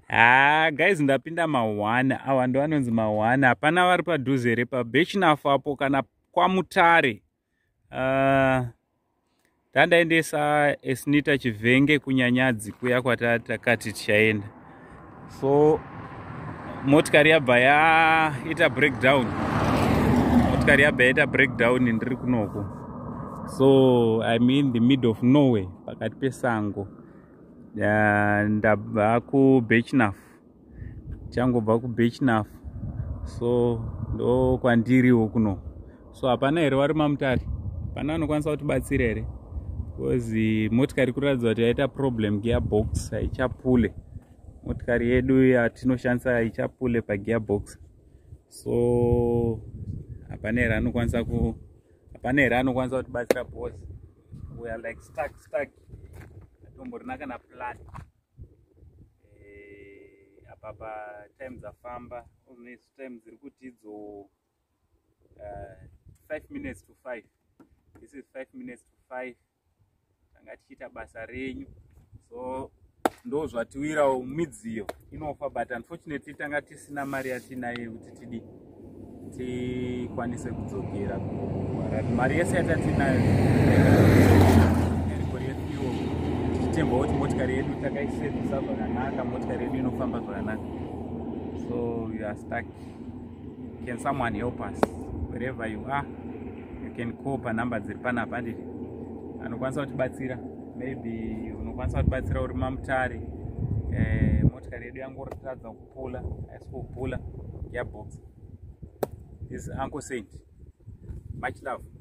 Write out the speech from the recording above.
Guys, ndapinda ma1 awa ndo anonzi ma1. Hapana vari padhuze here paBechnaf apo kana kwaMutare. Tandaendesa Esnita Chivenge kunyanyadzi kuya kwatakati tichaenda. So motikari yabva yaita breakdown. Ndiri kunoko. So I'm in the middle of nowhere pakati pesango. Ndabva kuBechnaf. Changobva kuBechnaf. So ndo kwandiriwo kuno. So hapana here vari maMutare. Hapana anokwanisa kutibatsira here. Because motikari kuratidza kuti yaita problem gearbox haichapule. Motikari yedu yatinoshandisa haichapule pagearbox. So hapana here anokwanisa kutibatsira boss. We are like stuck. Tomborina kana plan. Apa time dzafamba. Almost time dziri kuti idzo 5 minutes to 5. This is 5 minutes to 5. Tanga tichita basa renyu. So ndo zvatiwirawo midziyo inofa, but unfortunately tanga tisina mari yatinayo kuti tikwanise kudzokera kuHarare. Mari yese yatatinayo tichitembwa kuti motikari yedu takaisevisa zvakanaka, motikari yedu inofamba zvakanaka. So you are stuck. Can someone help us? Wherever you are, you can call panamba dziri panapa ndiri. Anokwanisa kutibatsira. Maybe unokwanisa kutibatsira uri maMutare. Motikari yedu yangoratadza kupula, haisi kupula gearbox. This is Uncle Saint. Much love.